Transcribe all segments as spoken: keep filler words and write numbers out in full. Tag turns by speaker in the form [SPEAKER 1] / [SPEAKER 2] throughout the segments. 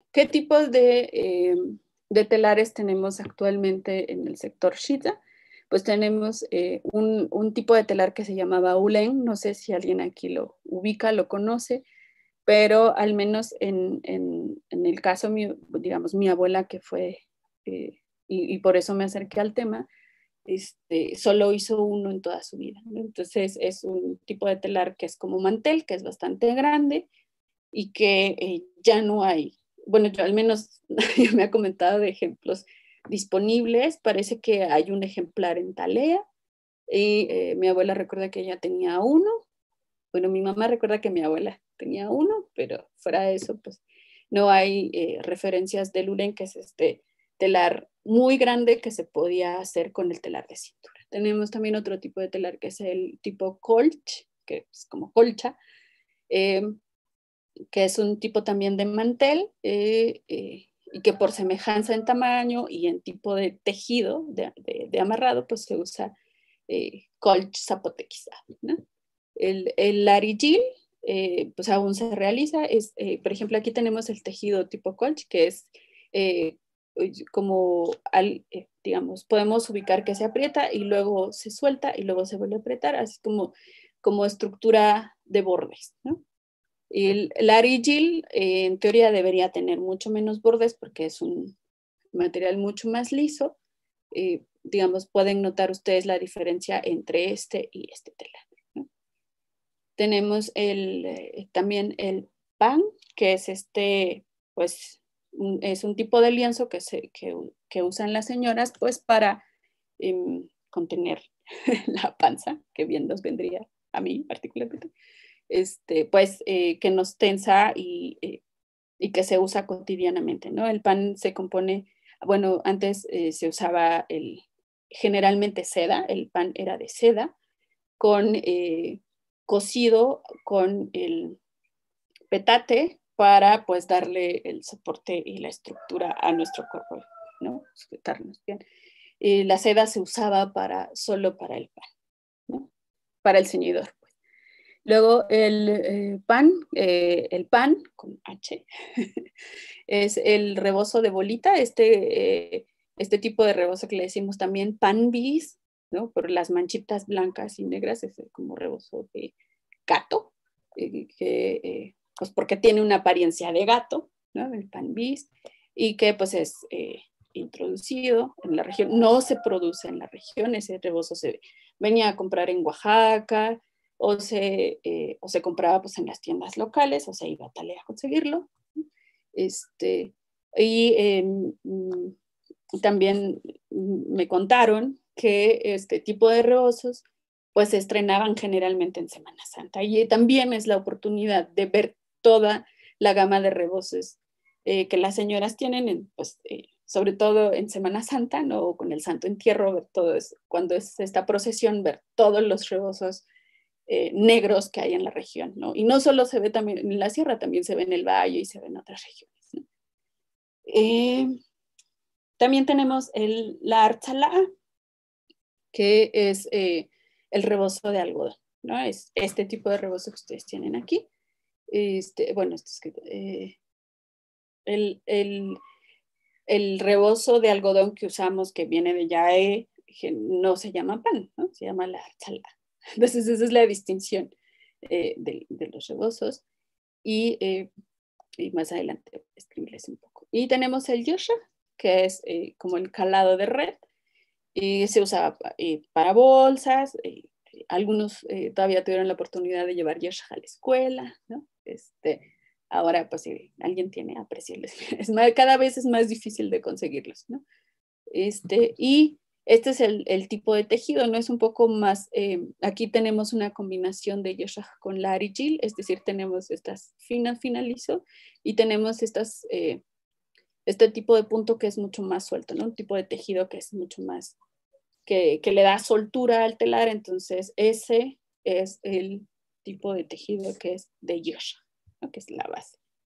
[SPEAKER 1] ¿qué tipos de, eh, de telares tenemos actualmente en el sector Shitza? Pues tenemos eh, un, un tipo de telar que se llamaba Ulen, no sé si alguien aquí lo ubica, lo conoce, pero al menos en, en, en el caso, mi, digamos, mi abuela que fue, eh, y, y por eso me acerqué al tema, este, solo hizo uno en toda su vida, ¿no? Entonces es un tipo de telar que es como mantel, que es bastante grande y que eh, ya no hay, bueno, yo al menos nadie me ha comentado de ejemplos disponibles, parece que hay un ejemplar en Talea y eh, mi abuela recuerda que ella tenía uno, bueno, mi mamá recuerda que mi abuela tenía uno, pero fuera de eso, pues no hay eh, referencias del Ulen, que es este telar muy grande que se podía hacer con el telar de cintura. Tenemos también otro tipo de telar que es el tipo colch, que es como colcha, eh, que es un tipo también de mantel eh, eh, y que por semejanza en tamaño y en tipo de tejido de, de, de amarrado, pues se usa eh, colch zapotequizado, ¿no? El, el larigil, eh, pues aún se realiza. Es, eh, por ejemplo, aquí tenemos el tejido tipo colch, que es eh, como, al, eh, digamos, podemos ubicar que se aprieta y luego se suelta y luego se vuelve a apretar, así como, como estructura de bordes, ¿no? El larigil, eh, en teoría, debería tener mucho menos bordes porque es un material mucho más liso. Eh, digamos, pueden notar ustedes la diferencia entre este y este telar, ¿no? Tenemos el, eh, también el pan, que es este, pues, un, es un tipo de lienzo que, se, que, que usan las señoras, pues, para eh, contener la panza, que bien nos vendría a mí particularmente, este, pues, eh, que nos tensa y, eh, y que se usa cotidianamente, ¿no? El pan se compone, bueno, antes eh, se usaba el, generalmente seda, el pan era de seda, con eh, cocido con el petate para pues darle el soporte y la estructura a nuestro cuerpo, ¿no? Sujetarnos bien. Eh, la seda se usaba para, solo para el pan, ¿no? Para el ceñidor. Pues. Luego el eh, pan, eh, el pan con H, es el rebozo de bolita, este, eh, este tipo de rebozo que le decimos también pan bis, ¿no? Por las manchitas blancas y negras, es como rebozo de gato, eh, que, eh, pues porque tiene una apariencia de gato, ¿no? El pan bis, y que pues es eh, introducido en la región, no se produce en la región, ese rebozo se venía a comprar en Oaxaca, o se, eh, o se compraba pues en las tiendas locales, o se iba a Talea a conseguirlo. Este, y eh, también me contaron que este tipo de rebozos pues se estrenaban generalmente en Semana Santa y también es la oportunidad de ver toda la gama de rebozos eh, que las señoras tienen, en, pues, eh, sobre todo en Semana Santa, ¿no? Con el Santo Entierro, ver todo eso, cuando es esta procesión, ver todos los rebozos eh, negros que hay en la región, ¿no? Y no solo se ve también en la sierra, también se ve en el valle y se ve en otras regiones, ¿no? Eh, también tenemos el, la archalá, que es eh, el rebozo de algodón, ¿no? Es este tipo de rebozo que ustedes tienen aquí. Este, bueno, este es que, eh, el, el, el rebozo de algodón que usamos, que viene de yae, no se llama pan, ¿no? Se llama la archalá. Entonces, esa es la distinción eh, de, de, los rebozos. Y, eh, y más adelante escribirles un poco. Y tenemos el yosha, que es eh, como el calado de red, y se usaba eh, para bolsas, eh, algunos eh, todavía tuvieron la oportunidad de llevar yosha a la escuela, ¿no? Este, ahora pues si alguien tiene, apreciarles. Es más, cada vez es más difícil de conseguirlos, ¿no? Este, y este es el, el tipo de tejido, ¿no? Es un poco más, eh, aquí tenemos una combinación de yosha con larigil, es decir, tenemos estas finas, fina, liso, y tenemos estas, eh, este tipo de punto que es mucho más suelto, ¿no? Un tipo de tejido que es mucho más, que, que le da soltura al telar, entonces ese es el tipo de tejido que es de yosha, ¿no? Que es la base.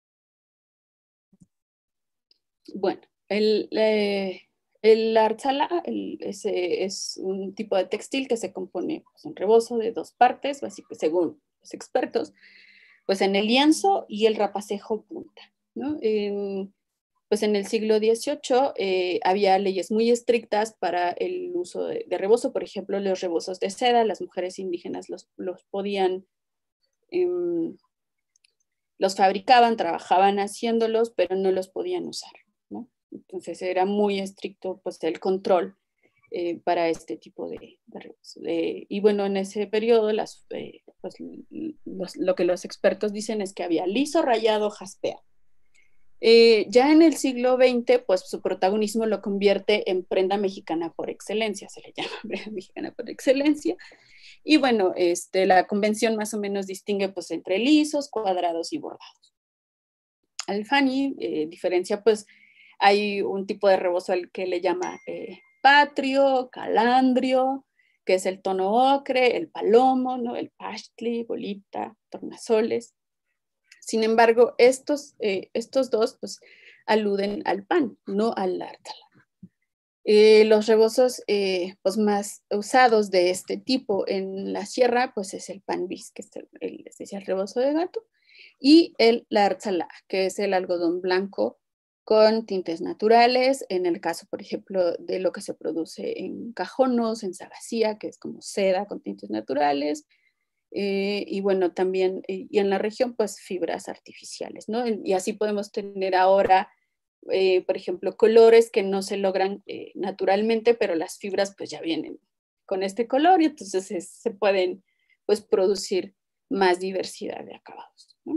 [SPEAKER 1] Bueno, el... Eh, el archala el, ese es un tipo de textil que se compone pues, un rebozo de dos partes, básicamente, según los expertos, pues en el lienzo y el rapacejo punta, ¿no? En, pues en el siglo dieciocho eh, había leyes muy estrictas para el uso de, de rebozo. Por ejemplo, los rebozos de seda, las mujeres indígenas los, los podían, eh, los fabricaban, trabajaban haciéndolos, pero no los podían usar, ¿no? Entonces era muy estricto pues, el control eh, para este tipo de, de rebozos. Eh, y bueno, en ese periodo las, eh, pues, los, lo que los expertos dicen es que había liso, rayado, jaspea. Eh, ya en el siglo veinte, pues su protagonismo lo convierte en prenda mexicana por excelencia, se le llama prenda mexicana por excelencia. Y bueno, este, la convención más o menos distingue pues entre lisos, cuadrados y bordados. Alfani eh, diferencia, pues hay un tipo de rebozo al que le llama eh, patrio, calandrio, que es el tono ocre, el palomo, ¿no? El pachtli, bolita, tornasoles. Sin embargo, estos, eh, estos dos pues, aluden al pan, no al ártala. Eh, los rebozos eh, pues, más usados de este tipo en la sierra pues, es el pan bis, que es el, el, el rebozo de gato, y el larzalá, que es el algodón blanco con tintes naturales, en el caso, por ejemplo, de lo que se produce en cajonos, en sagacía, que es como seda con tintes naturales, eh, y bueno, también, y, y en la región, pues fibras artificiales, ¿no? Y así podemos tener ahora, eh, por ejemplo, colores que no se logran eh, naturalmente, pero las fibras pues ya vienen con este color y entonces es, se pueden pues producir más diversidad de acabados, ¿no?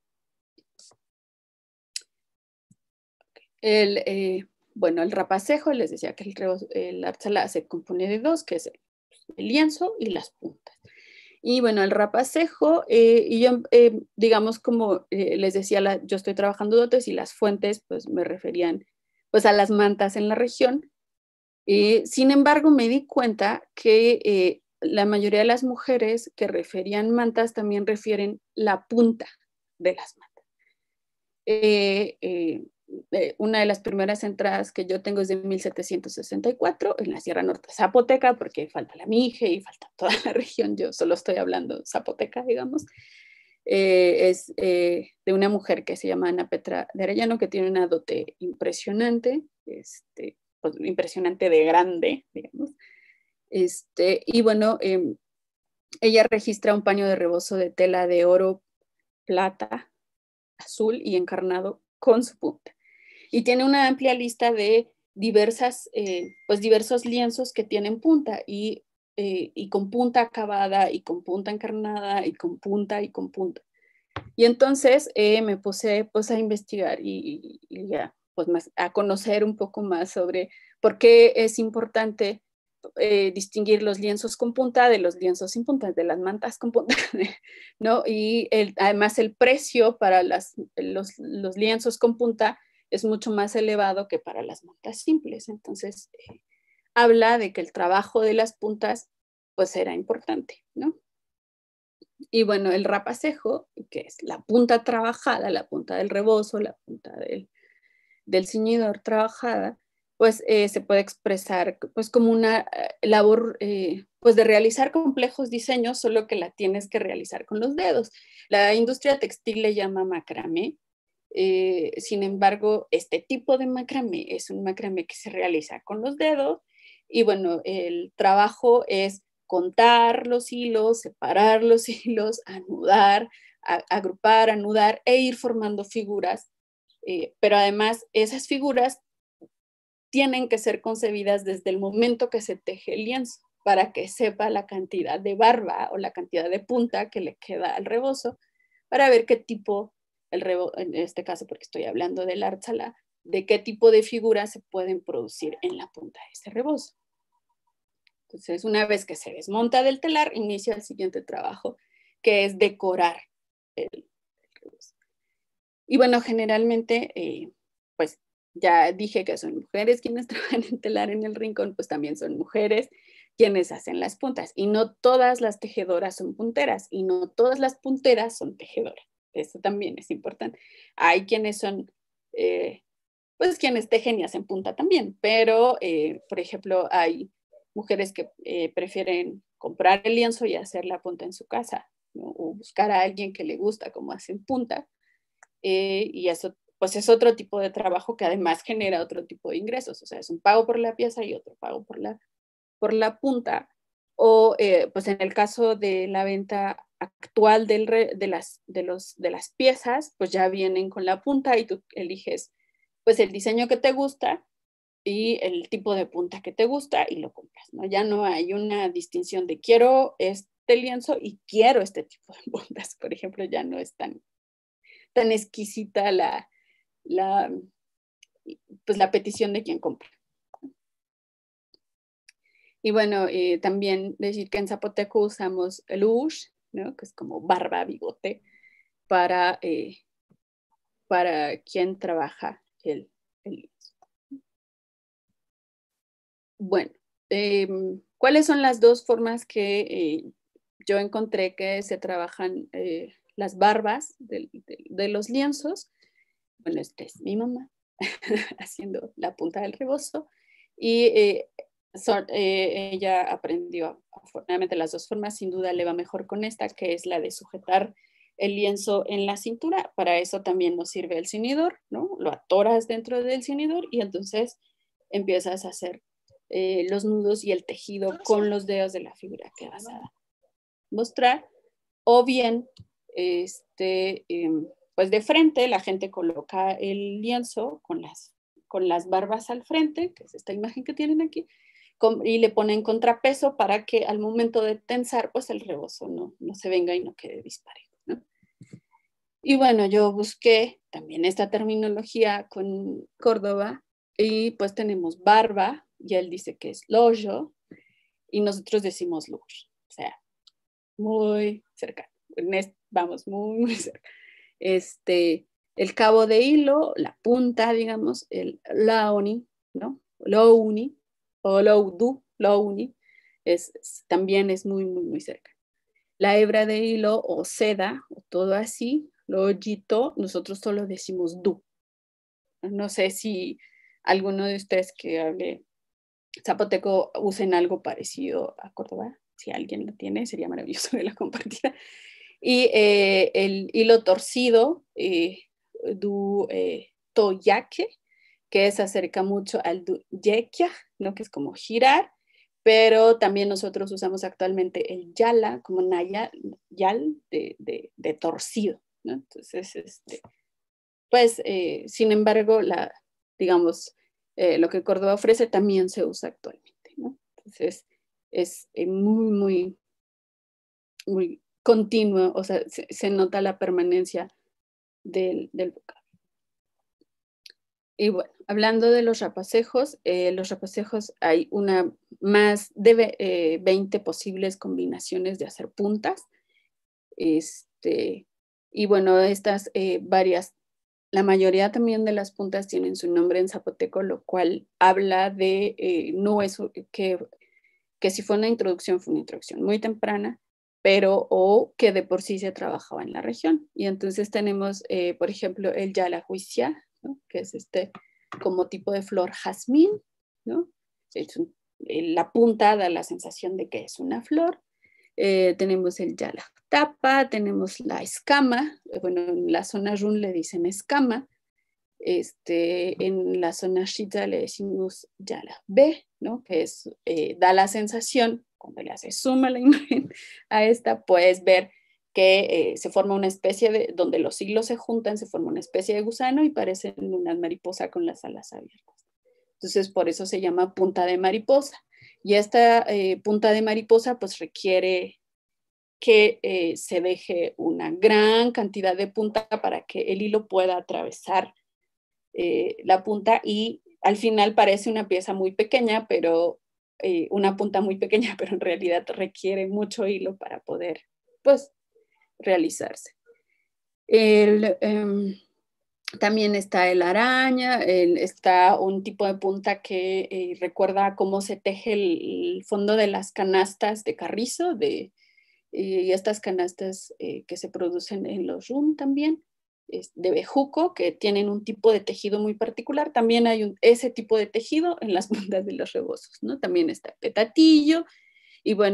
[SPEAKER 1] El, eh, bueno, el rapacejo, les decía que el, el arzalá se compone de dos, que es el lienzo y las puntas. Y bueno, el rapacejo, eh, y yo, eh, digamos, como eh, les decía, la, yo estoy trabajando dotes y las fuentes, pues me referían pues a las mantas en la región. Eh, sin embargo, me di cuenta que eh, la mayoría de las mujeres que referían mantas también refieren la punta de las mantas. Eh, eh, eh, una de las primeras entradas que yo tengo es de mil setecientos sesenta y cuatro en la Sierra Norte Zapoteca, porque falta la Mije y falta toda la región, yo solo estoy hablando Zapoteca, digamos. Eh, es eh, de una mujer que se llama Ana Petra de Arellano, que tiene una dote impresionante, este, pues, impresionante de grande, digamos. Este, y bueno, eh, ella registra un paño de rebozo de tela de oro, plata, azul y encarnado con su punta. Y tiene una amplia lista de diversas, eh, pues diversos lienzos que tienen punta y, eh, y con punta acabada y con punta encarnada y con punta y con punta. Y entonces eh, me puse pues a investigar y, y, y ya, pues más, a conocer un poco más sobre por qué es importante eh, distinguir los lienzos con punta de los lienzos sin punta, de las mantas con punta, ¿no? Y el, además el precio para las, los, los lienzos con punta es mucho más elevado que para las mantas simples. Entonces, eh, habla de que el trabajo de las puntas pues era importante, ¿no? Y bueno, el rapacejo, que es la punta trabajada, la punta del rebozo, la punta del, del ciñidor trabajada, pues eh, se puede expresar pues como una eh, labor eh, pues de realizar complejos diseños, solo que la tienes que realizar con los dedos. La industria textil le llama macramé. Eh, sin embargo, este tipo de macramé es un macramé que se realiza con los dedos y bueno, el trabajo es contar los hilos, separar los hilos, anudar, a, agrupar, anudar e ir formando figuras. Eh, pero además esas figuras tienen que ser concebidas desde el momento que se teje el lienzo para que sepa la cantidad de barba o la cantidad de punta que le queda al rebozo para ver qué tipo, el rebo, en este caso porque estoy hablando del arzalá, de qué tipo de figuras se pueden producir en la punta de ese rebozo. Entonces, una vez que se desmonta del telar, inicia el siguiente trabajo, que es decorar el, el rebozo. Y bueno, generalmente, eh, pues ya dije que son mujeres quienes trabajan en telar en el rincón, pues también son mujeres quienes hacen las puntas. Y no todas las tejedoras son punteras y no todas las punteras son tejedoras. Eso también es importante. Hay quienes son, eh, pues quienes tejen y hacen punta también, pero, eh, por ejemplo, hay mujeres que eh, prefieren comprar el lienzo y hacer la punta en su casa, ¿no? O buscar a alguien que le gusta cómo hacen punta. Eh, y eso pues es otro tipo de trabajo que además genera otro tipo de ingresos, o sea, es un pago por la pieza y otro pago por la, por la punta, o eh, pues en el caso de la venta actual del re, de, las, de, los, de las piezas, pues ya vienen con la punta y tú eliges pues el diseño que te gusta y el tipo de punta que te gusta y lo compras, ¿no? Ya no hay una distinción de quiero este lienzo y quiero este tipo de puntas, por ejemplo, ya no es tan, tan exquisita la, la, pues la petición de quien compra. Y bueno, eh, también decir que en zapoteco usamos el ush, ¿no? Que es como barba, bigote, para, eh, para quien trabaja el, el lienzo. Bueno, eh, ¿cuáles son las dos formas que eh, yo encontré que se trabajan eh, las barbas de, de, de los lienzos? Bueno, esta es mi mamá haciendo la punta del rebozo y eh, so, eh, ella aprendió afortunadamente las dos formas, sin duda le va mejor con esta, que es la de sujetar el lienzo en la cintura. Para eso también nos sirve el cinidor, ¿no? Lo atoras dentro del cinidor y entonces empiezas a hacer eh, los nudos y el tejido con los dedos de la figura que vas a mostrar, o bien este, eh, pues de frente la gente coloca el lienzo con las, con las barbas al frente, que es esta imagen que tienen aquí, con, y le ponen contrapeso para que al momento de tensar pues el rebozo no, no se venga y no quede disparejo, ¿no? Y bueno, yo busqué también esta terminología con Córdoba y pues tenemos barba y él dice que es loyo y nosotros decimos lush, o sea, muy cercano, vamos, muy, muy cerca. Este, el cabo de hilo, la punta, digamos, el laoni, ¿no? Louni o loudu, louni, es, es, también es muy, muy, muy cerca. La hebra de hilo o seda, o todo así, lo yito, nosotros solo decimos du. No sé si alguno de ustedes que hable zapoteco usen algo parecido a Córdoba. Si alguien lo tiene, sería maravilloso que lo compartiera. Y eh, el hilo torcido, eh, du eh, toyaque, que se acerca mucho al du yekia, ¿no? Que es como girar, pero también nosotros usamos actualmente el yala, como naya, yal, de, de, de torcido, ¿no? Entonces, este, pues, eh, sin embargo, la, digamos, eh, lo que Córdoba ofrece también se usa actualmente, ¿no? Entonces, es eh, muy, muy, muy continuo, o sea, se, se nota la permanencia del, del vocablo. Y bueno, hablando de los rapacejos, eh, los rapacejos hay una más de eh, veinte posibles combinaciones de hacer puntas. Este, y bueno, estas eh, varias, la mayoría también de las puntas tienen su nombre en zapoteco, lo cual habla de, eh, no es que, que si fue una introducción, fue una introducción muy temprana, pero o que de por sí se trabajaba en la región. Y entonces tenemos, eh, por ejemplo, el yalahuicia, ¿no? Que es este como tipo de flor jazmín, ¿no? Es un, la punta da la sensación de que es una flor. Eh, tenemos el yalajtapa, tenemos la escama, bueno, en la zona run le dicen escama, este, en la zona shita le decimos yalajbe, ¿no? Que es, eh, da la sensación, cuando le haces zoom a la imagen a esta, puedes ver que eh, se forma una especie de, donde los hilos se juntan, se forma una especie de gusano y parecen una mariposa con las alas abiertas. Entonces, por eso se llama punta de mariposa. Y esta eh, punta de mariposa, pues requiere que eh, se deje una gran cantidad de punta para que el hilo pueda atravesar eh, la punta y al final parece una pieza muy pequeña, pero eh, una punta muy pequeña, pero en realidad requiere mucho hilo para poder, pues, realizarse. El, eh, también está el araña, el, está un tipo de punta que eh, recuerda cómo se teje el, el, fondo de las canastas de carrizo, de, y estas canastas eh, que se producen en los rum también, es de bejuco, que tienen un tipo de tejido muy particular. También hay un, ese tipo de tejido en las puntas de los rebozos, ¿no? También está el petatillo, y bueno,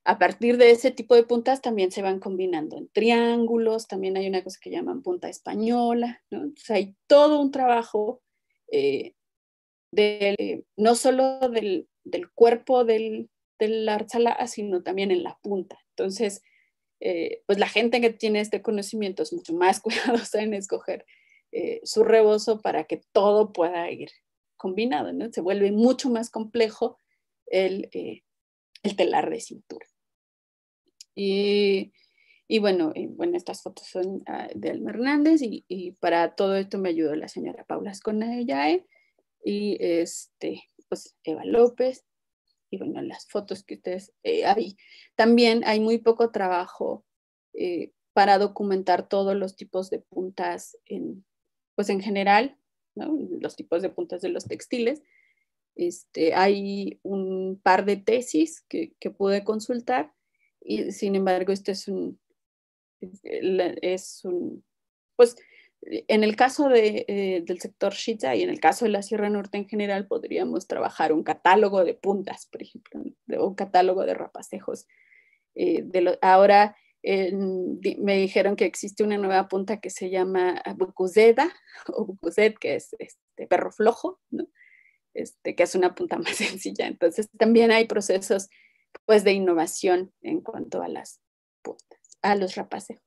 [SPEAKER 1] a partir de ese tipo de puntas también se van combinando en triángulos, también hay una cosa que llaman punta española, ¿no? Entonces hay todo un trabajo eh, de, no solo del, del cuerpo del, del Arzalá, sino también en la punta. Entonces, eh, pues la gente que tiene este conocimiento es mucho más cuidadosa en escoger eh, su rebozo para que todo pueda ir combinado, ¿no? Se vuelve mucho más complejo el, eh, el telar de cintura. Y, y bueno, y, bueno, estas fotos son uh, de Alma Hernández y, y, para todo esto me ayudó la señora Paula Asconayae y este, pues Eva López. Y bueno, las fotos que ustedes eh, hay. También hay muy poco trabajo eh, para documentar todos los tipos de puntas, en, pues en general, ¿no? Los tipos de puntas de los textiles. Este, hay un par de tesis que, que pude consultar y sin embargo este es un, es un pues en el caso de, eh, del sector Shiza y en el caso de la Sierra Norte en general podríamos trabajar un catálogo de puntas, por ejemplo, o un catálogo de rapacejos. Eh, de lo, ahora eh, me dijeron que existe una nueva punta que se llama Bucuzeda o Bucuzet, que es este, perro flojo, ¿no? Este, que es una punta más sencilla. Entonces también hay procesos pues, de innovación en cuanto a las puntas, a los rapacejos.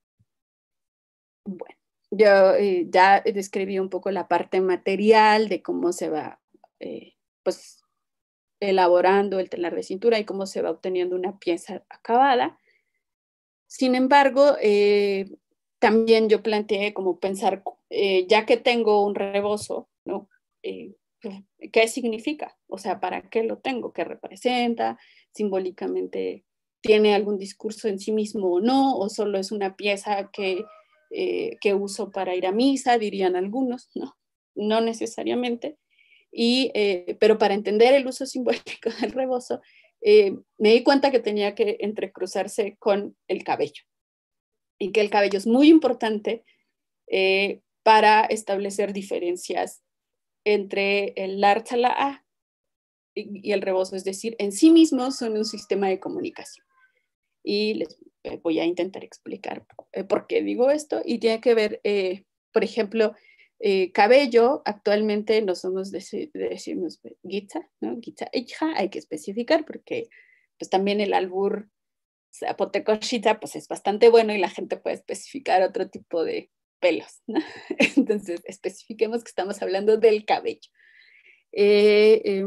[SPEAKER 1] Bueno, yo eh, ya describí un poco la parte material de cómo se va eh, pues, elaborando el telar de cintura y cómo se va obteniendo una pieza acabada. Sin embargo, eh, también yo planteé como pensar, eh, ya que tengo un rebozo, ¿no? Eh, ¿Qué significa? O sea, ¿para qué lo tengo? ¿Qué representa? Simbólicamente, ¿tiene algún discurso en sí mismo o no? ¿O solo es una pieza que, eh, que uso para ir a misa, dirían algunos? No, no necesariamente. Y, eh, pero para entender el uso simbólico del rebozo, eh, me di cuenta que tenía que entrecruzarse con el cabello y que el cabello es muy importante eh, para establecer diferencias entre el Arzalá y, y el rebozo, es decir, en sí mismos son un sistema de comunicación. Y les eh, voy a intentar explicar eh, por qué digo esto y tiene que ver, eh, por ejemplo, eh, cabello, actualmente no somos de, de decimos guitza, ¿no? Guitza hija, hay que especificar porque pues también el albur zapoteco shita pues es bastante bueno y la gente puede especificar otro tipo de pelos, ¿no? Entonces especifiquemos que estamos hablando del cabello. Eh, eh,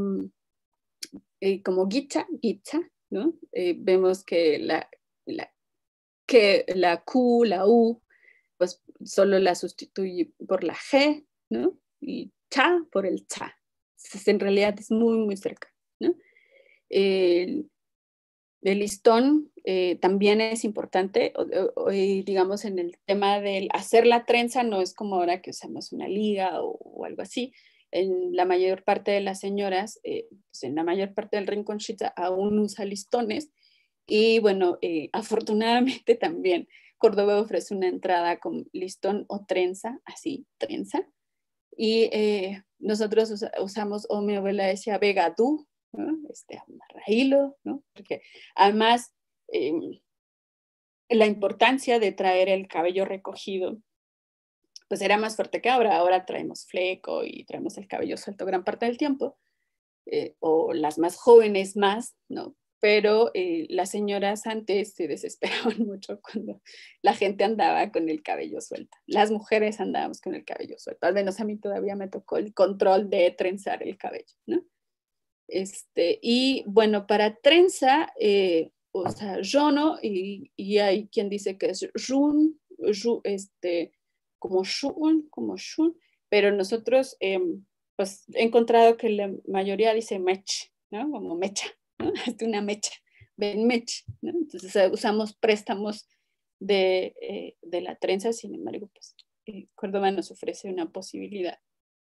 [SPEAKER 1] eh, como guitza, guitza, ¿no? Eh, vemos que la, la, que la Q, la U, pues solo la sustituye por la G, ¿no? Y cha por el cha. Entonces, en realidad es muy, muy cerca, ¿no? El, el listón eh, también es importante, o, o, digamos, en el tema del hacer la trenza, no es como ahora que usamos una liga o, o algo así. En la mayor parte de las señoras, eh, pues en la mayor parte del rincón shita aún usa listones y bueno, eh, afortunadamente también Córdoba ofrece una entrada con listón o trenza, así, trenza. Y eh, nosotros us usamos, o mi abuela decía, vegadú, ¿no? Este, amarraílo, ¿no? Porque además eh, la importancia de traer el cabello recogido, pues era más fuerte que ahora. Ahora traemos fleco y traemos el cabello suelto gran parte del tiempo, eh, o las más jóvenes más, ¿no? Pero eh, las señoras antes se desesperaban mucho cuando la gente andaba con el cabello suelto. Las mujeres andábamos con el cabello suelto. Al menos a mí todavía me tocó el control de trenzar el cabello, ¿no? Este, y bueno, para trenza, eh, o sea, jono, y, y hay quien dice que es jun, ju, este, como shun, como shun, pero nosotros, eh, pues he encontrado que la mayoría dice mech, ¿no? Como mecha, ¿no? Es una mecha, ven mech, ¿no? Entonces eh, usamos préstamos de, eh, de la trenza, sin embargo, pues eh, Córdoba nos ofrece una posibilidad.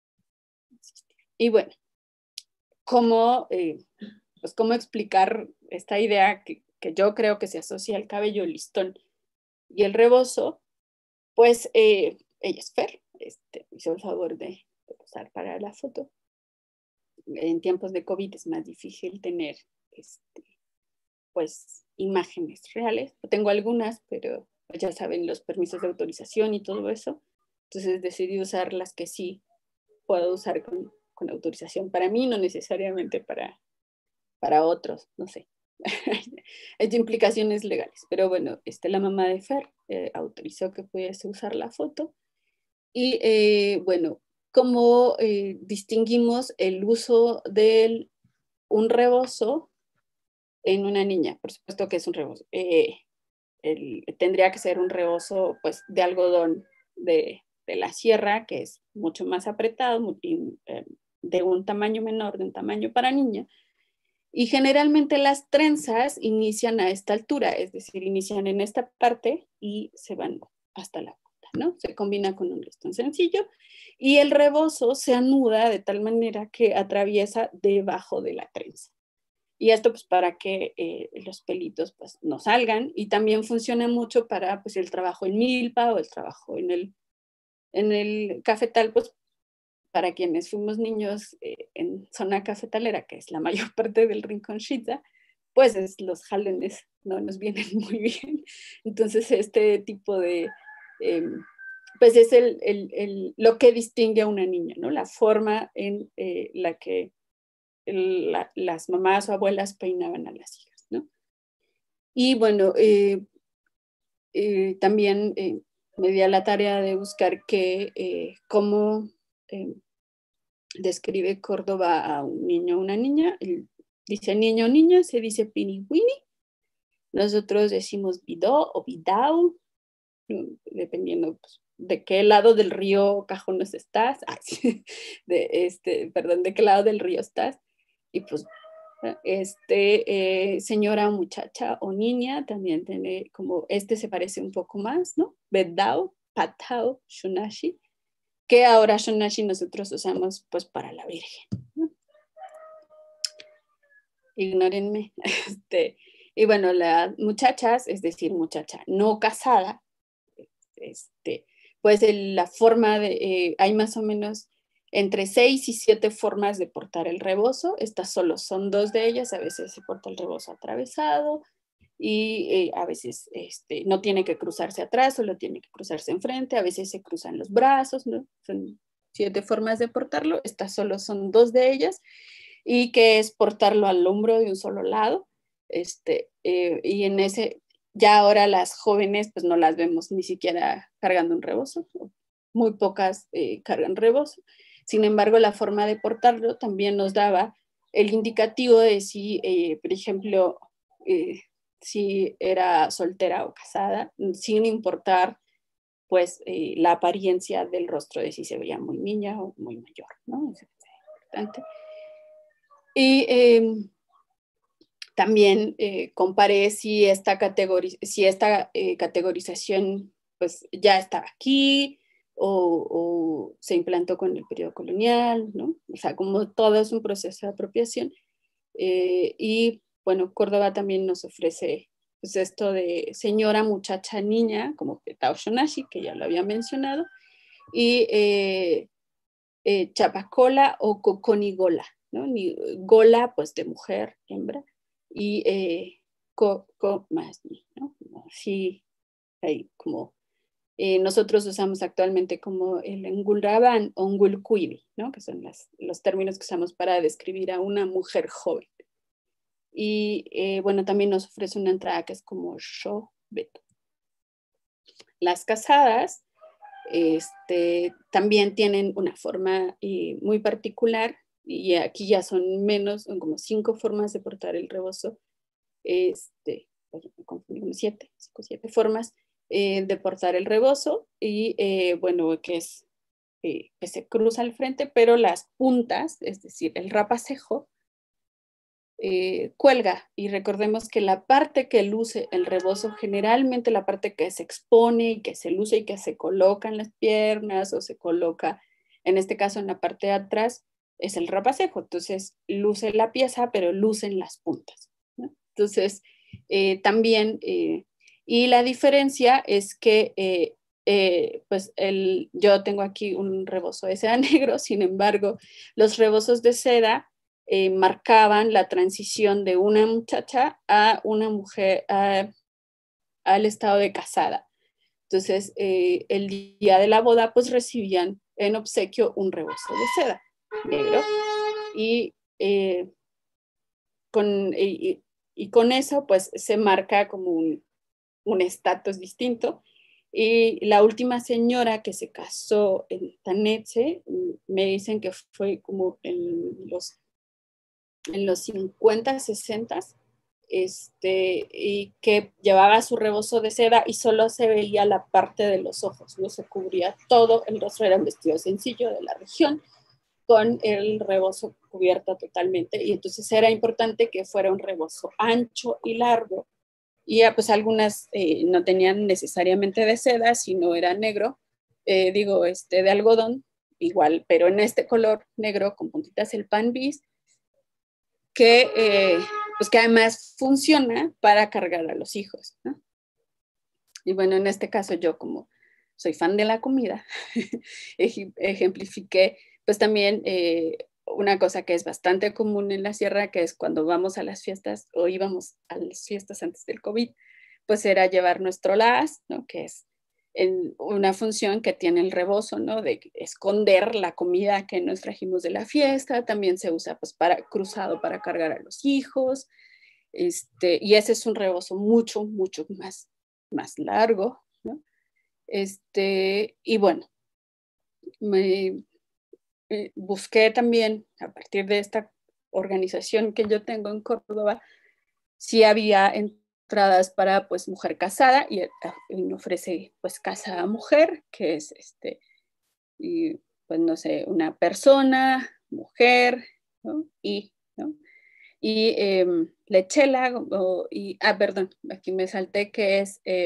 [SPEAKER 1] Y bueno, cómo, eh, pues cómo explicar esta idea que, que, yo creo que se asocia al cabello listón y el rebozo, pues eh, ella es Fer, este, hizo el favor de, de posar para la foto. En tiempos de COVID es más difícil tener este, pues imágenes reales. Tengo algunas, pero ya saben, los permisos de autorización y todo eso. Entonces decidí usar las que sí puedo usar con, con autorización para mí, no necesariamente para, para otros, no sé. Hay implicaciones legales, pero bueno, este, la mamá de Fer eh, autorizó que pudiese usar la foto. Y eh, bueno, ¿cómo eh, distinguimos el uso de un rebozo en una niña? Por supuesto que es un rebozo. Eh, el, tendría que ser un rebozo pues, de algodón de, de la sierra, que es mucho más apretado, y, eh, de un tamaño menor, de un tamaño para niña. Y generalmente las trenzas inician a esta altura, es decir, inician en esta parte y se van hasta la punta, ¿no? Se combina con un listón sencillo y el rebozo se anuda de tal manera que atraviesa debajo de la trenza. Y esto pues para que eh, los pelitos pues no salgan, y también funciona mucho para pues el trabajo en milpa o el trabajo en el, en el cafetal, pues para quienes fuimos niños eh, en zona cafetalera, que es la mayor parte del Rincón Shiza, pues es, los jalones no nos vienen muy bien. Entonces este tipo de, eh, pues es el, el, el, lo que distingue a una niña, ¿no? La forma en eh, la que el, la, las mamás o abuelas peinaban a las hijas, ¿no? Y bueno, eh, eh, también eh, me di a la tarea de buscar que, eh, cómo eh, describe Córdoba a un niño o una niña. Él dice niño o niña, se dice piniwini. Nosotros decimos bidó o bidau, dependiendo pues, de qué lado del río Cajones estás. Ah, sí, de este, perdón, de qué lado del río estás. Y pues este, eh, señora, muchacha o niña, también tiene como, este se parece un poco más, ¿no? Bedao, patao, shunashi, que ahora shunashi nosotros usamos pues para la Virgen, ¿no? Ignórenme. Este, y bueno, las muchachas, es decir, muchacha no casada, este, pues el, la forma de, eh, hay más o menos entre seis y siete formas de portar el rebozo. Estas solo son dos de ellas. A veces se porta el rebozo atravesado y eh, a veces este, no tiene que cruzarse atrás, solo tiene que cruzarse enfrente. A veces se cruzan los brazos, ¿no? Son siete formas de portarlo. Estas solo son dos de ellas, y que es portarlo al hombro de un solo lado. Este, eh, y en ese, ya ahora las jóvenes pues no las vemos ni siquiera cargando un rebozo. Muy pocas eh, cargan rebozo. Sin embargo, la forma de portarlo también nos daba el indicativo de si, eh, por ejemplo, eh, si era soltera o casada, sin importar pues eh, la apariencia del rostro, de si se veía muy niña o muy mayor, ¿no? Eso es importante. Y eh, también eh, comparé si esta, categori si esta eh, categorización pues ya estaba aquí, o, o se implantó con el periodo colonial, ¿no? O sea, como todo es un proceso de apropiación. Eh, y bueno, Córdoba también nos ofrece pues, esto de señora, muchacha, niña, como Petao Shonashi, que ya lo había mencionado, y eh, eh, chapacola o coconigola, ¿no? Ni, gola, pues de mujer, hembra, y eh, co, co más, ¿no? Así, hay como eh, nosotros usamos actualmente como el engulraban o ngulcuibi, ¿no? Que son las, los términos que usamos para describir a una mujer joven. Y eh, bueno, también nos ofrece una entrada que es como sho beto. Las casadas este, también tienen una forma eh, muy particular, y aquí ya son menos, son como cinco formas de portar el rebozo, este, me confundí, como siete, cinco, siete formas eh, de portar el rebozo, y eh, bueno, que es eh, que se cruza al frente, pero las puntas, es decir, el rapacejo, eh, cuelga, y recordemos que la parte que luce el rebozo, generalmente la parte que se expone y que se luce y que se coloca en las piernas o se coloca, en este caso en la parte de atrás, es el rapacejo. Entonces luce la pieza, pero lucen las puntas, ¿no? Entonces eh, también, eh, y la diferencia es que eh, eh, pues el, yo tengo aquí un rebozo de seda negro. Sin embargo, los rebozos de seda eh, marcaban la transición de una muchacha a una mujer, a, al estado de casada. Entonces, eh, el día de la boda, pues recibían en obsequio un rebozo de seda negro y, eh, con, y, y con eso, pues se marca como un estatus distinto. Y la última señora que se casó en Tanetse, me dicen que fue como en los, en los cincuenta, sesenta, este, y que llevaba su rebozo de seda y solo se veía la parte de los ojos, no se cubría todo, el rostro era un vestido sencillo de la región, con el rebozo cubierto totalmente, y entonces era importante que fuera un rebozo ancho y largo, y pues algunas eh, no tenían necesariamente de seda, sino era negro, eh, digo, este, de algodón, igual, pero en este color negro con puntitas el pan bis, que, eh, pues que además funciona para cargar a los hijos, ¿no? Y bueno, en este caso yo como soy fan de la comida, ejemplifiqué pues también eh, una cosa que es bastante común en la sierra, que es cuando vamos a las fiestas o íbamos a las fiestas antes del COVID, pues era llevar nuestro las, ¿no? Que es en una función que tiene el rebozo, ¿no? De esconder la comida que nos trajimos de la fiesta, también se usa pues para cruzado para cargar a los hijos, este, y ese es un rebozo mucho, mucho más, más largo, ¿no? Este, y bueno, me eh, busqué también a partir de esta organización que yo tengo en Córdoba, si había entradas para pues mujer casada y, y me ofrece pues casa a mujer, que es este, y, pues no sé, una persona, mujer, ¿no? Y, ¿no? Y eh, lechela, o, y, ah, perdón, aquí me salté que es eh,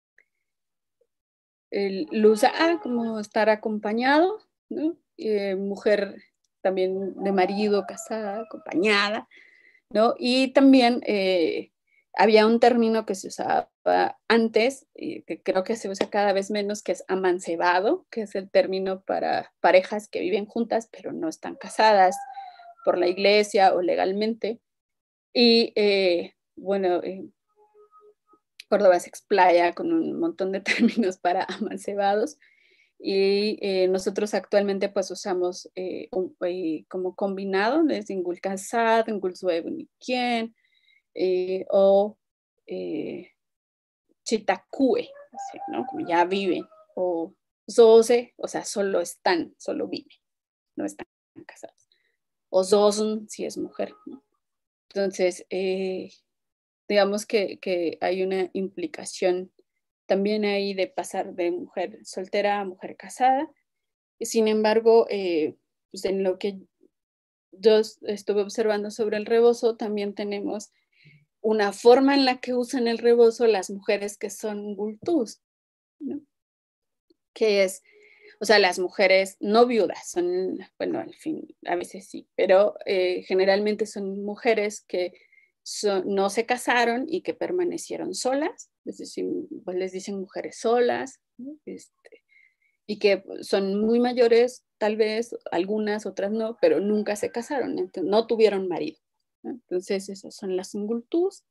[SPEAKER 1] el lusa, ah, como estar acompañado, ¿no? Eh, mujer también de marido, casada, acompañada, ¿no? Y también eh, había un término que se usaba antes, y que creo que se usa cada vez menos, que es amancebado, que es el término para parejas que viven juntas pero no están casadas por la iglesia o legalmente. Y eh, bueno, eh, Córdoba se explaya con un montón de términos para amancebados. Y eh, nosotros actualmente pues usamos eh, un, eh, como combinado, desde Ingul Casad, Ingul Suebuniquien, eh, o eh, Chitacue, ¿no? Como ya viven, o Zose, o sea, solo están, solo viven, no están casados, o Zosn, si es mujer, ¿no? Entonces, eh, digamos que, que hay una implicación también ahí de pasar de mujer soltera a mujer casada. Sin embargo, eh, pues en lo que yo estuve observando sobre el rebozo, también tenemos una forma en la que usan el rebozo las mujeres que son gultús, ¿no? Que es, o sea, las mujeres no viudas, son, bueno, al fin, a veces sí, pero eh, generalmente son mujeres que son, no se casaron y que permanecieron solas, es decir, pues les dicen mujeres solas, ¿no? Este, y que son muy mayores, tal vez, algunas, otras no, pero nunca se casaron, entonces, no tuvieron marido, ¿no? Entonces, esas son las singultús.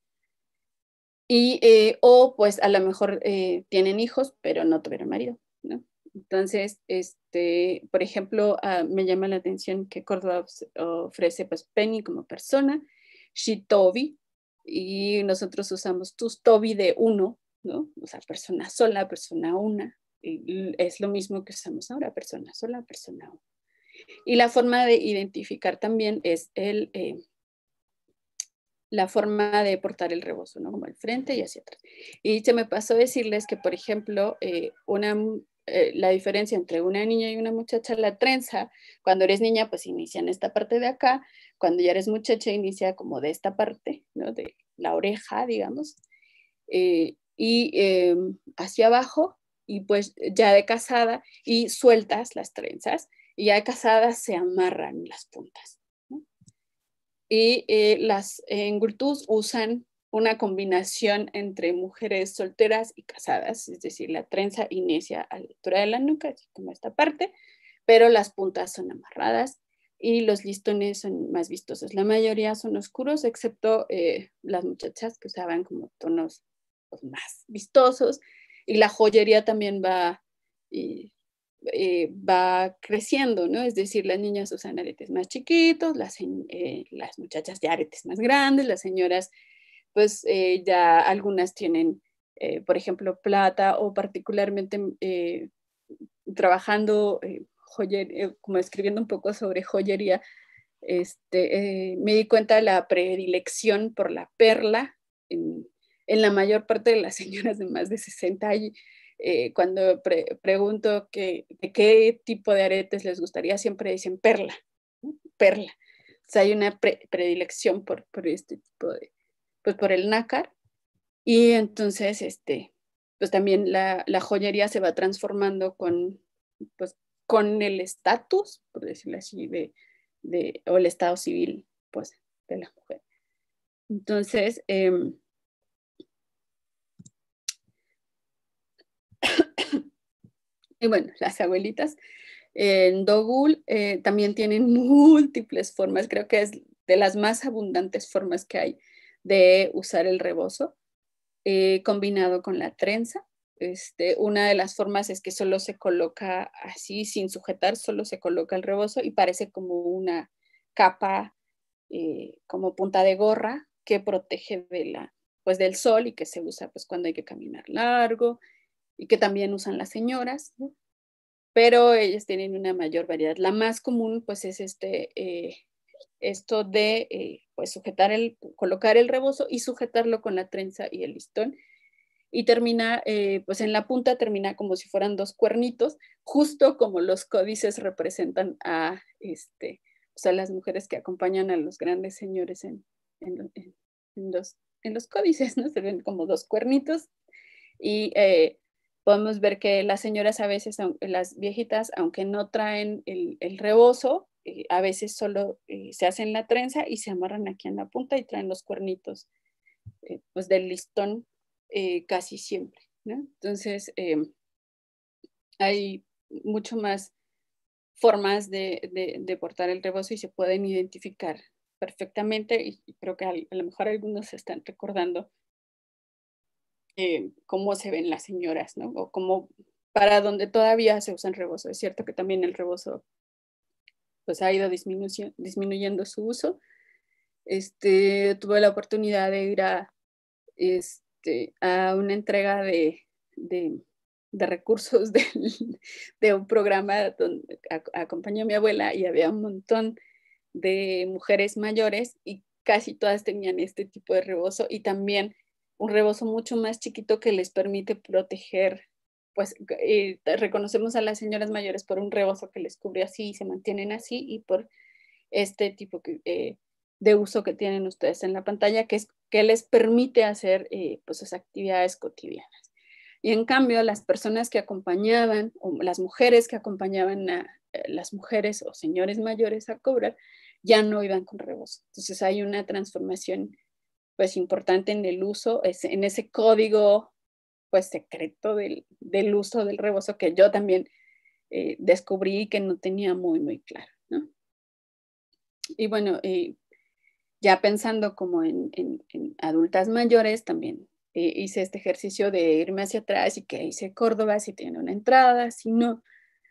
[SPEAKER 1] Y, eh, o pues a lo mejor eh, tienen hijos, pero no tuvieron marido, ¿no? Entonces, este, por ejemplo, uh, me llama la atención que Córdoba ofrece pues Penny como persona, Shitobi, y nosotros usamos Tustobi de uno, ¿no? O sea, persona sola, persona una, y es lo mismo que usamos ahora, persona sola, persona una. Y la forma de identificar también es el, eh, la forma de portar el rebozo, ¿no? Como al frente y hacia atrás. Y se me pasó decirles que, por ejemplo, eh, una, eh, la diferencia entre una niña y una muchacha, la trenza, cuando eres niña, pues inicia en esta parte de acá, cuando ya eres muchacha, inicia como de esta parte, ¿no? De la oreja, digamos, eh, y eh, hacia abajo, y pues ya de casada, y sueltas las trenzas, y ya de casada se amarran las puntas. Y eh, las engultus usan una combinación entre mujeres solteras y casadas, es decir, la trenza inicia a la altura de la nuca, así como esta parte, pero las puntas son amarradas y los listones son más vistosos. La mayoría son oscuros, excepto eh, las muchachas que usaban como tonos pues, más vistosos, y la joyería también va, y, eh, va creciendo, ¿no? Es decir, las niñas usan aretes más chiquitos, las, eh, las muchachas ya aretes más grandes, las señoras pues eh, ya algunas tienen, eh, por ejemplo, plata, o particularmente eh, trabajando, eh, joyer, eh, como escribiendo un poco sobre joyería, este, eh, me di cuenta de la predilección por la perla en, en la mayor parte de las señoras de más de sesenta. Y eh, cuando pre pregunto que, de qué tipo de aretes les gustaría, siempre dicen perla, ¿no? Perla. O sea, hay una pre predilección por, por este tipo de, pues por el nácar. Y entonces, este, pues también la, la joyería se va transformando con, pues, con el estatus, por decirlo así, de, de, o el estado civil, pues, de la mujer. Entonces, eh, y bueno, las abuelitas en Dogul eh, también tienen múltiples formas, creo que es de las más abundantes formas que hay de usar el rebozo, eh, combinado con la trenza. Este, una de las formas es que solo se coloca así, sin sujetar, solo se coloca el rebozo y parece como una capa, eh, como punta de gorra, que protege de la, pues, del sol, y que se usa pues, cuando hay que caminar largo, y que también usan las señoras, ¿no? Pero ellas tienen una mayor variedad. La más común pues es este, eh, esto de eh, pues, sujetar el, colocar el rebozo y sujetarlo con la trenza y el listón, y termina, eh, pues en la punta termina como si fueran dos cuernitos, justo como los códices representan a, este, o sea, las mujeres que acompañan a los grandes señores en, en, en, en los, en los códices, ¿no? Se ven como dos cuernitos, y eh, podemos ver que las señoras a veces, las viejitas, aunque no traen el, el rebozo, eh, a veces solo eh, se hacen la trenza y se amarran aquí en la punta y traen los cuernitos, eh, pues del listón, eh, casi siempre, ¿no? Entonces, eh, hay mucho más formas de, de, de, portar el rebozo, y se pueden identificar perfectamente, y, y creo que a, a, lo mejor algunos se están recordando eh, cómo se ven las señoras, ¿no? O cómo, para donde todavía se usan rebozo. Es cierto que también el rebozo pues ha ido disminu disminuyendo su uso. Este, tuve la oportunidad de ir a, este, a una entrega de, de, de recursos de, de un programa donde acompañó a mi abuela, y había un montón de mujeres mayores y casi todas tenían este tipo de rebozo, y también un rebozo mucho más chiquito que les permite proteger, pues eh, reconocemos a las señoras mayores por un rebozo que les cubre así y se mantienen así, y por este tipo que, eh, de uso que tienen ustedes en la pantalla, que, es, que les permite hacer eh, pues sus actividades cotidianas. Y en cambio, las personas que acompañaban, o las mujeres que acompañaban a eh, las mujeres o señores mayores a cobrar, ya no iban con rebozo. Entonces hay una transformación pues importante en el uso, es, en ese código pues secreto del, del uso del rebozo, que yo también eh, descubrí que no tenía muy, muy claro, ¿no? Y bueno, eh, ya pensando como en, en, en adultas mayores, también eh, hice este ejercicio de irme hacia atrás, y que hice Córdoba si tiene una entrada, si no.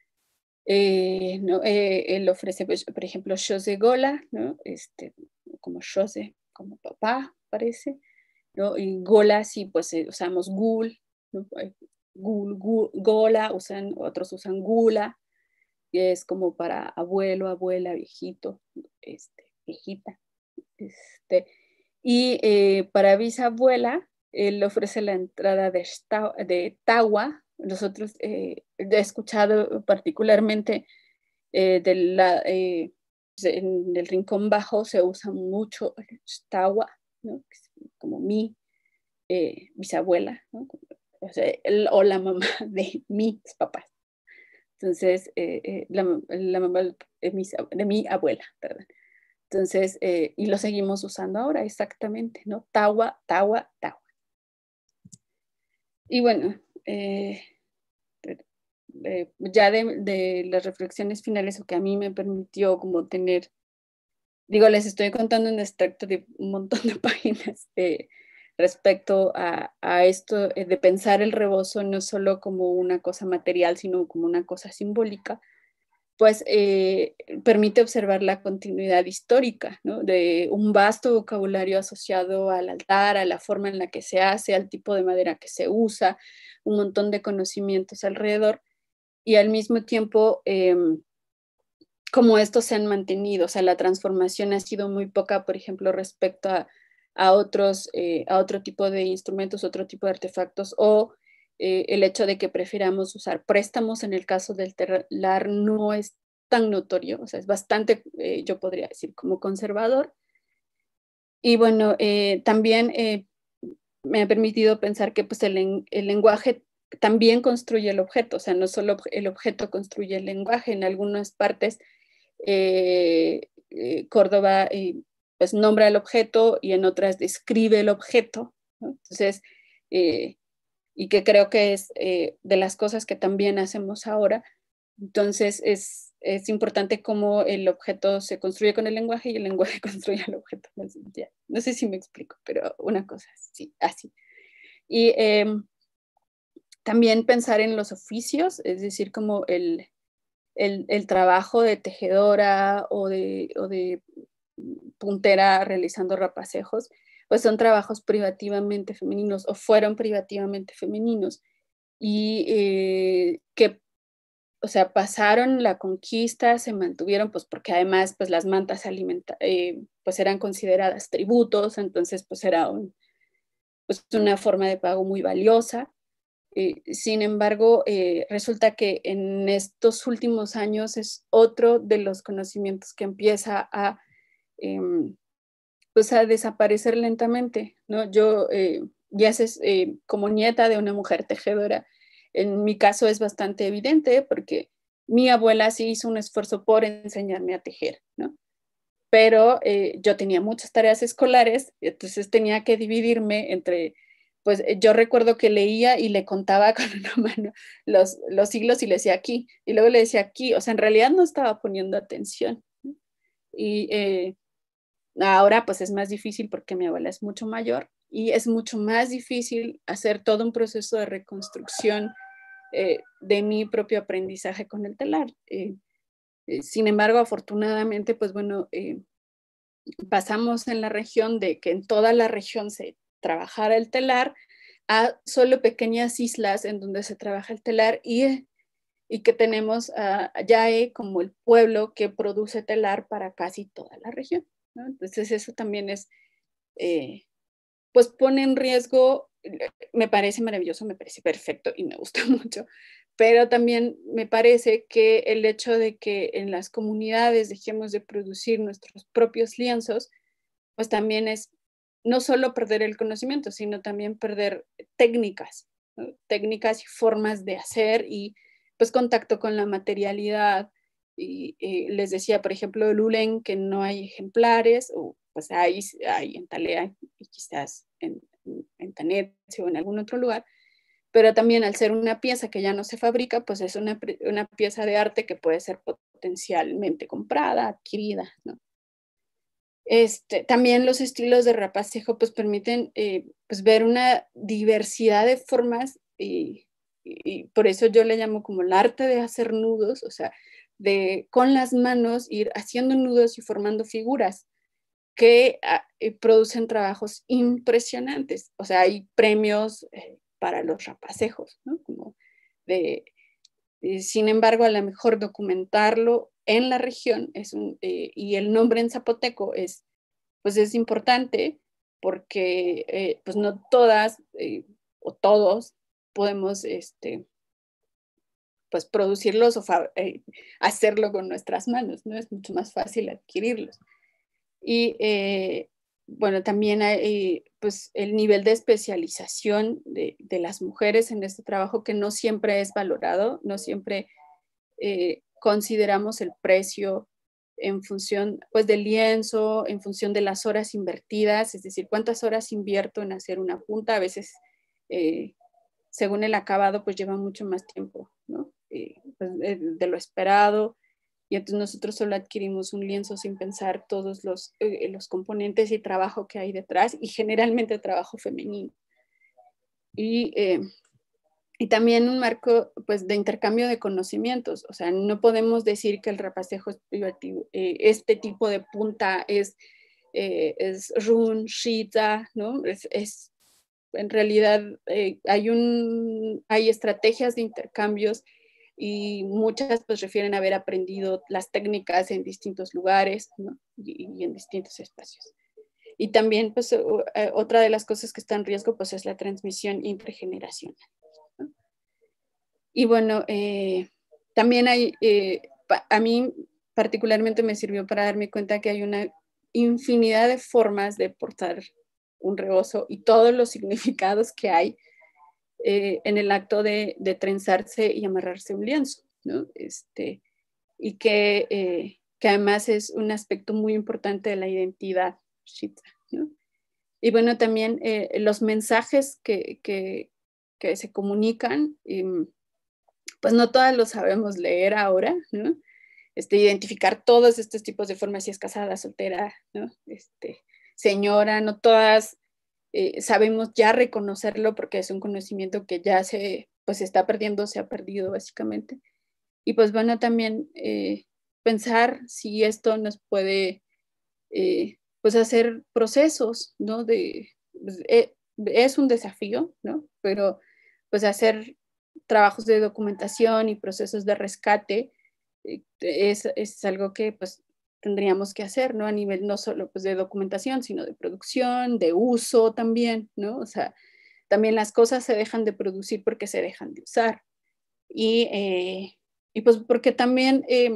[SPEAKER 1] Eh, no eh, él ofrece, pues, por ejemplo, José Gola, ¿no? Este, como José, como papá, parece, ¿no? Y Gola, sí, pues eh, usamos Gul, ¿no? Gul, Gul, Gola, usan, otros usan Gula, que es como para abuelo, abuela, viejito, este, viejita. Este, y eh, para bisabuela, él ofrece la entrada de, de Tawa. Nosotros eh, he escuchado particularmente eh, de la, eh, en el rincón bajo se usa mucho Tawa, ¿no? Como mi eh, bisabuela, ¿no? O sea, el, o la mamá de mis papás. Entonces, eh, eh, la, la, mamá de mi, de mi abuela, perdón. Entonces, eh, y lo seguimos usando ahora, exactamente, ¿no? Tawa, tawa, tawa. Y bueno, eh, eh, ya de, de las reflexiones finales, o que a mí me permitió como tener, digo, les estoy contando un extracto de un montón de páginas eh, respecto a, a esto eh, de pensar el rebozo no solo como una cosa material, sino como una cosa simbólica, pues eh, permite observar la continuidad histórica, ¿no? De un vasto vocabulario asociado al altar, a la forma en la que se hace, al tipo de madera que se usa, un montón de conocimientos alrededor, y al mismo tiempo eh, cómo estos se han mantenido. O sea, la transformación ha sido muy poca, por ejemplo, respecto a, a otros, eh, a otro tipo de instrumentos, otro tipo de artefactos, o eh, el hecho de que prefiramos usar préstamos en el caso del telar no es tan notorio, o sea, es bastante, eh, yo podría decir, como conservador. Y bueno, eh, también eh, me ha permitido pensar que pues, el, el lenguaje también construye el objeto, o sea, no solo el objeto construye el lenguaje, en algunas partes eh, eh, Córdoba eh, pues nombra el objeto y en otras describe el objeto, ¿no? Entonces, eh, y que creo que es eh, de las cosas que también hacemos ahora. Entonces, es, es importante cómo el objeto se construye con el lenguaje y el lenguaje construye el objeto. No sé, ya, no sé si me explico, pero una cosa así. así. Y eh, también pensar en los oficios, es decir, como el, el, el trabajo de tejedora o de, o de puntera realizando rapacejos, pues son trabajos privativamente femeninos o fueron privativamente femeninos y eh, que, o sea, pasaron la conquista, se mantuvieron, pues porque además, pues las mantas alimenta eh, pues eran consideradas tributos, entonces pues era un, pues, una forma de pago muy valiosa. Eh, sin embargo, eh, resulta que en estos últimos años es otro de los conocimientos que empieza a, eh, pues a desaparecer lentamente, ¿no? Yo, eh, ya sé, eh, como nieta de una mujer tejedora, en mi caso es bastante evidente porque mi abuela sí hizo un esfuerzo por enseñarme a tejer, ¿no? Pero eh, yo tenía muchas tareas escolares, entonces tenía que dividirme entre, pues yo recuerdo que leía y le contaba con una mano los, los siglos y le decía aquí, y luego le decía aquí, o sea, en realidad no estaba poniendo atención. ¿No? Y eh, ahora pues es más difícil porque mi abuela es mucho mayor y es mucho más difícil hacer todo un proceso de reconstrucción eh, de mi propio aprendizaje con el telar. Eh, eh, sin embargo, afortunadamente, pues bueno, eh, pasamos en la región de que en toda la región se trabajara el telar a solo pequeñas islas en donde se trabaja el telar y, y que tenemos a Yae como el pueblo que produce telar para casi toda la región, ¿no? Entonces eso también es, eh, pues pone en riesgo, me parece maravilloso, me parece perfecto y me gusta mucho, pero también me parece que el hecho de que en las comunidades dejemos de producir nuestros propios lienzos, pues también es no solo perder el conocimiento, sino también perder técnicas, ¿no? Técnicas y formas de hacer y pues contacto con la materialidad. Y eh, les decía, por ejemplo, el Ulen, que no hay ejemplares, o pues hay, hay en Talea y quizás en, en Tanetse o en algún otro lugar, pero también al ser una pieza que ya no se fabrica, pues es una, una pieza de arte que puede ser potencialmente comprada, adquirida, ¿no? Este, también los estilos de rapacejo pues permiten eh, pues ver una diversidad de formas y, y, por eso yo le llamo como el arte de hacer nudos, o sea, de con las manos ir haciendo nudos y formando figuras que eh, producen trabajos impresionantes. O sea, hay premios eh, para los rapacejos, ¿no? Como de, eh, sin embargo, a lo mejor documentarlo en la región es un, eh, y el nombre en zapoteco es pues es importante porque eh, pues no todas eh, o todos podemos este, pues producirlos o eh, hacerlo con nuestras manos, ¿no? Es mucho más fácil adquirirlos. Y eh, bueno, también hay pues el nivel de especialización de, de, las mujeres en este trabajo que no siempre es valorado, no siempre eh, consideramos el precio en función pues del lienzo, en función de las horas invertidas, es decir, cuántas horas invierto en hacer una punta, a veces eh, según el acabado pues lleva mucho más tiempo, ¿no? Eh, pues, de, de lo esperado, y entonces nosotros solo adquirimos un lienzo sin pensar todos los, eh, los componentes y trabajo que hay detrás, y generalmente trabajo femenino. Y, eh, y también un marco pues, de intercambio de conocimientos, o sea, no podemos decir que el repastejo es privativo, eh, este tipo de punta es, eh, es run, shita, ¿no? Es, es en realidad eh, hay, un, hay estrategias de intercambios y muchas pues refieren a haber aprendido las técnicas en distintos lugares, ¿no? y, y en distintos espacios. Y también pues uh, otra de las cosas que está en riesgo pues es la transmisión intergeneracional, ¿no? Y bueno, eh, también hay, eh, a mí particularmente me sirvió para darme cuenta que hay una infinidad de formas de portar un rebozo y todos los significados que hay eh, en el acto de, de trenzarse y amarrarse un lienzo, ¿no? Este, y que, eh, que además es un aspecto muy importante de la identidad shita, ¿no? Y bueno, también eh, los mensajes que, que, que se comunican, eh, pues no todas los sabemos leer ahora, ¿no? Este, identificar todos estos tipos de formas, si es casada, soltera, ¿no? Este, señora, no todas eh, sabemos ya reconocerlo porque es un conocimiento que ya se pues está perdiendo, se ha perdido básicamente. Y pues bueno, también eh, pensar si esto nos puede eh, pues hacer procesos, ¿no? De, pues, eh, es un desafío, ¿no? Pero pues hacer trabajos de documentación y procesos de rescate eh, es, es algo que pues tendríamos que hacer, ¿no? A nivel no solo pues de documentación, sino de producción, de uso también, ¿no? O sea, también las cosas se dejan de producir porque se dejan de usar. Y, eh, y pues porque también eh,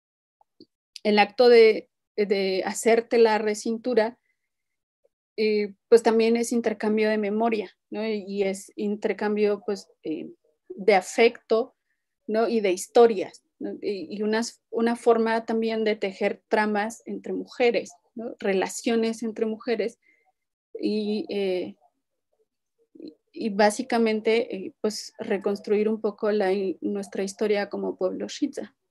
[SPEAKER 1] el acto de, de hacerte la recintura, eh, pues también es intercambio de memoria, ¿no? Y es intercambio pues eh, de afecto, ¿no? Y de historias, ¿no? Y, y unas, una forma también de tejer tramas entre mujeres, ¿no? Relaciones entre mujeres y, eh, y básicamente eh, pues reconstruir un poco la, nuestra historia como pueblo shita.